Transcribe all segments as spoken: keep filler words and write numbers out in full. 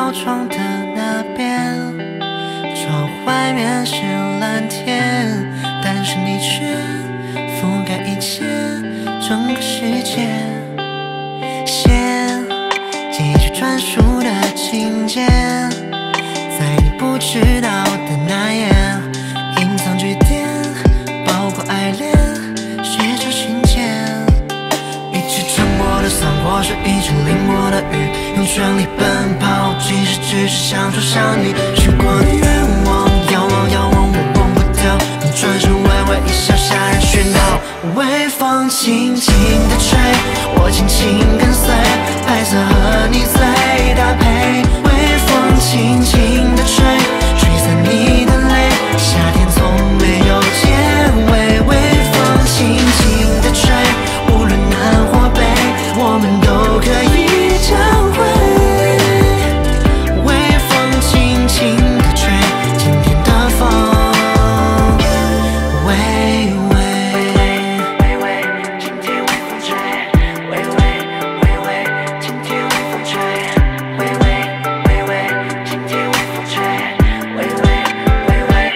靠窗的那边，窗户外面是蓝天，但是你却覆盖一切，整个世界。写几句专属的情节，在你不知道的那页，隐藏句点包括爱恋，写成信件。一起撑过的伞，或是一起淋过的雨，用全力奔跑，其实只是想冲向你。许过的愿望，要忘要忘，我忘不掉。你转身微微一笑，夏日宣告。微风轻轻地吹，我轻轻跟随，白色和你最搭配。微风轻轻地吹，吹散你的泪，夏天从没有结尾。微风轻轻地吹，无论南或北，我们都可以交汇。微风轻轻地吹，今天的风，微微微微，今天微风吹，微微微微，今天微风吹，微微微微，今天微风吹，微微微微。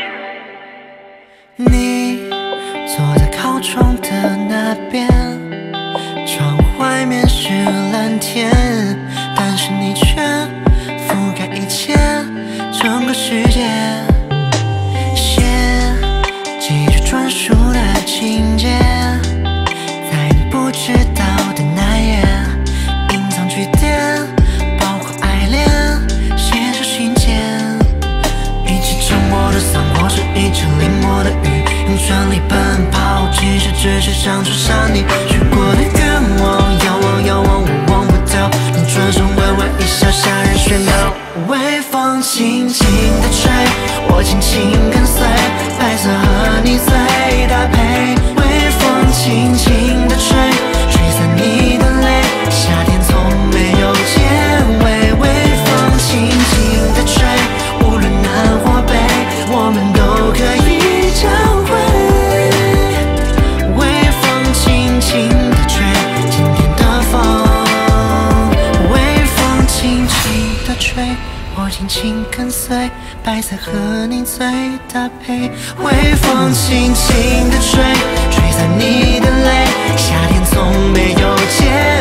你坐在靠窗的那边，窗户外面是蓝天，但是你却覆盖一切，整个世界。写几句专属的情节，在你不知道的那页，隐藏句点包括爱恋，写成信件。一起撑过的伞，或是一起淋过的雨，用全力奔跑，其实只是想冲向你。许过的愿望，要忘要忘，我忘不掉。你转身微微一笑，夏日宣告。微风轻轻地吹，我轻轻跟随，白色和你最搭配。微风轻轻地吹，吹散你的泪，夏天从没有结尾。微风轻轻地吹，无论南或北，我们都可以交汇。微风轻轻地吹，今天的风，微风轻轻地吹，我轻轻跟随，白色和你最搭配。微风轻轻地吹，吹散你的泪，夏天从没有结